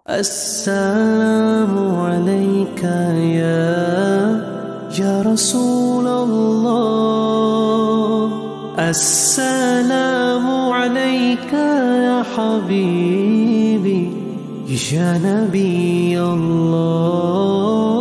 السلام عليك يا رسول الله، السلام عليك يا حبيبي يا نبي الله.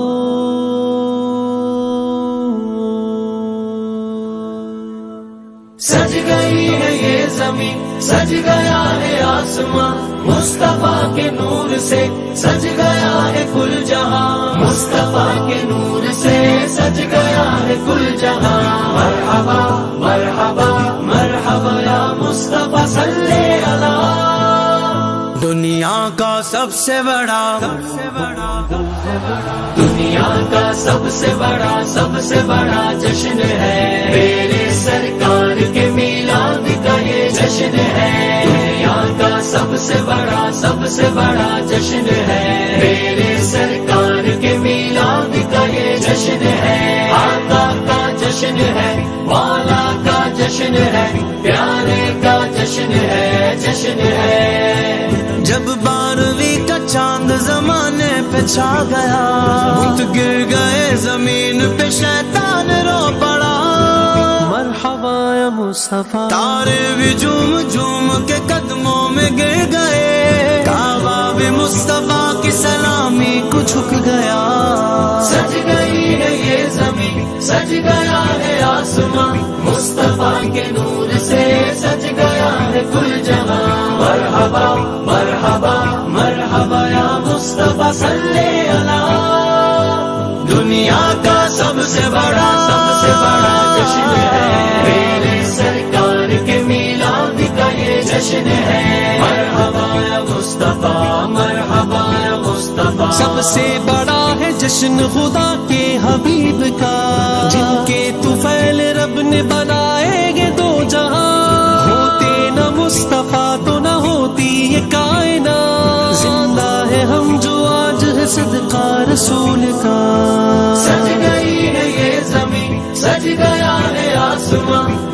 سج گئی ہے یہ زمین، سج گیا ہے آسمان، مصطفیٰ کے نور سے سج گیا ہے کل جہاں، مصطفیٰ کے نور سے سج گیا ہے کل جہاں. مرحبا مرحبا مرحبا یا مصطفیٰ صلی علی. دنیا کا سب سے بڑا، دنیا کا سب سے بڑا جشن ہے میرے سرکار کے میلاد کا یہ جشن ہے. دنیا کا سب سے بڑا جشن ہے میرے سرکار کے میلاد کا یہ جشن ہے. آقا کا جشن ہے، مولا کا جشن ہے، پیارے کا جشن ہے، جشن ہے. جب 12ویں کا چاند زمانے پہ چھا گیا، بت گر گئے زمین پہ، شیطان رو پڑا. مرحبا یا مصطفیٰ، تارے بھی جھوم جھوم کے قدموں میں گر گئے، کعبہ بھی مصطفیٰ کی سلامی کو جھک گیا. سج گئی ہے یہ زمین، سج گیا ہے آسمان، مصطفیٰ کے نور سے سج گیا ہے کل جہاں. مرحبا مرحبا مرحبا یا مصطفیٰ صلی علی. دنیا کا سب سے بڑا جشن ہے میرے سرکار کے میلاد کا یہ جشن ہے. مرحبا یا مصطفیٰ، مرحبا یا مصطفیٰ. سب سے بڑا ہے جشن خدا کے حبیب کا، جن کے طفیل رب نے بنائے گے دو جہاں. ہوتے نہ مصطفیٰ تو نہ ہوتی یہ کائنات، زندہ ہے ہم جو آج ہے صدقہ رسول کا. سج گئی ہے یہ زمین، سج گیا ہے آسمان،